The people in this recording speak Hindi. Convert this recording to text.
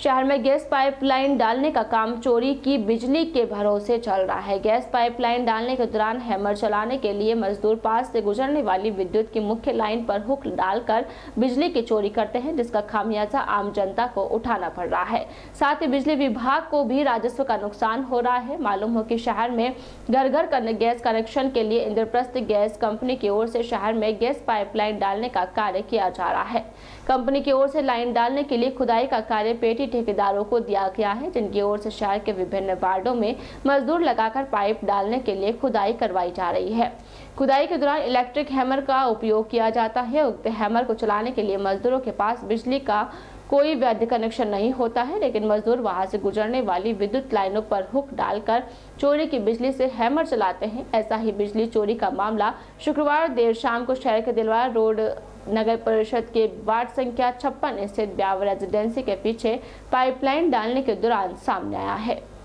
शहर में गैस पाइपलाइन डालने का काम चोरी की बिजली के भरोसे चल रहा है। गैस पाइपलाइन डालने के दौरान हैमर चलाने के लिए मजदूर पास से गुजरने वाली विद्युत की मुख्य लाइन पर हुक डालकर बिजली की चोरी करते हैं, जिसका खामियाजा आम जनता को उठाना पड़ रहा है। साथ ही बिजली विभाग को भी राजस्व का नुकसान हो रहा है। मालूम हो कि शहर में घर घर गैस कनेक्शन के लिए इंद्रप्रस्थ गैस कंपनी की ओर से शहर में गैस पाइपलाइन डालने का कार्य किया जा रहा है। कंपनी की ओर से लाइन डालने के लिए खुदाई का कार्य पेटी ठेकेदारों को दिया गया है, जिनकी ओर से शहर के विभिन्न वार्डों में मजदूर लगाकर पाइप डालने के लिए खुदाई करवाई जा रही है। खुदाई के दौरान इलेक्ट्रिक हैमर का उपयोग किया जाता है। उक्त हैमर को चलाने के लिए मजदूरों के पास बिजली का कोई वैध कनेक्शन नहीं होता है, लेकिन मजदूर वहां से गुजरने वाली विद्युत लाइनों पर हुक डालकर चोरी की बिजली से हैमर चलाते हैं। ऐसा ही बिजली चोरी का मामला शुक्रवार देर शाम को शहर के दिलवार रोड नगर परिषद के वार्ड संख्या 56 स्थित ब्यावर रेजिडेंसी के पीछे पाइपलाइन डालने के दौरान सामने आया है।